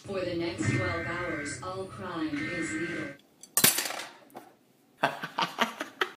For the next 12 hours, all crime is legal.